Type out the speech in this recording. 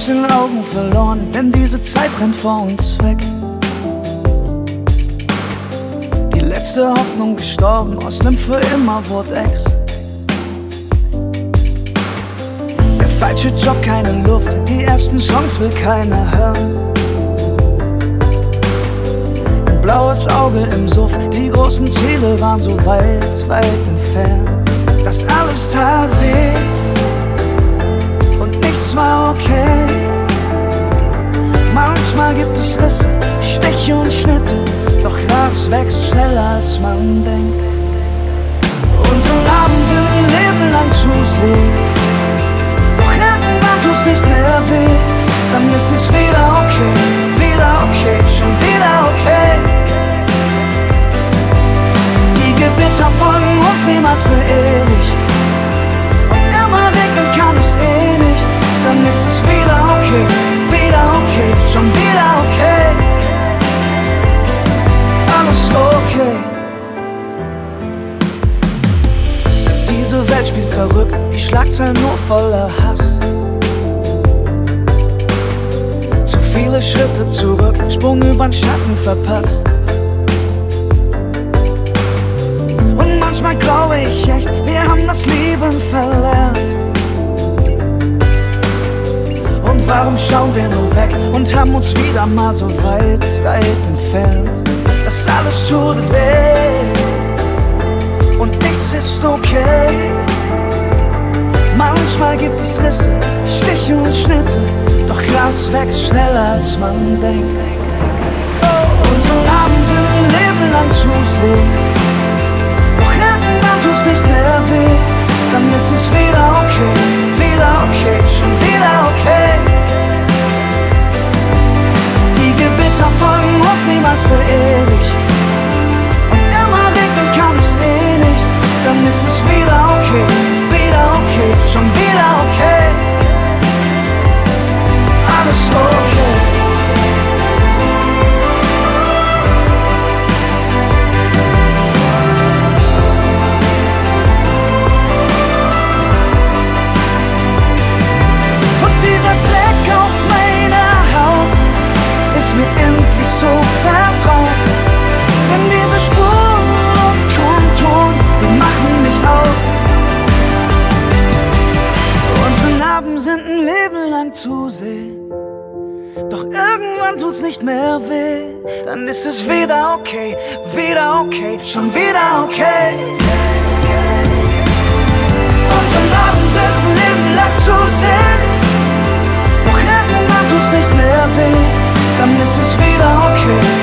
den Augen verloren, denn diese Zeit rennt vor uns weg. Die letzte Hoffnung gestorben, aus nem für immer wurde Ex. Der falsche Job, keine Luft, die ersten Songs will keiner hören. Ein blaues Auge im Suff, die großen Ziele waren so weit, weit entfernt. Das alles tat weh und nichts war okay. Manchmal gibt es Risse, Stiche und Schnitte, doch Gras wächst schneller als man denkt. Unsere Narben sind ein Leben lang zu sehen, doch irgendwann tut's nicht mehr weh. Dann ist es wieder okay, schon wieder okay. Die Gewitter folgen uns niemals für ewig, und immer regnen kann es eh nicht. Dann ist es wieder okay, schon wieder okay. Alles okay. Diese Welt spielt verrückt, die Schlagzeilen nur voller Hass. Zu viele Schritte zurück, Sprung übern Schatten verpasst. Und manchmal glaube ich echt, wir haben das Lieben verlernt. Und warum schauen wir nur weg und haben uns wieder mal so weit, weit entfernt? Das alles tut weh und nichts ist okay. Manchmal gibt es Risse, Stiche und Schnitte, doch Gras wächst schneller als man denkt. Unsere Narben sind ein Leben lang zu sehen, doch irgendwann tut's nicht mehr weh. Dann ist es wieder okay, schon wieder okay. Die Gewitter folgen uns niemals für ewig, und immer regnen kann es eh nicht. Dann ist es wieder okay, schon wieder okay. Alles okay. Mir endlich so vertraut, denn diese Spuren und Konturen, die machen mich aus. Unsere Narben sind ein Leben lang zu sehen, doch irgendwann tut's nicht mehr weh. Dann ist es wieder okay, schon wieder okay. Unsere Narben sind ein Leben lang zu sehen, doch irgendwann tut's nicht mehr weh. Dann ist es wieder okay,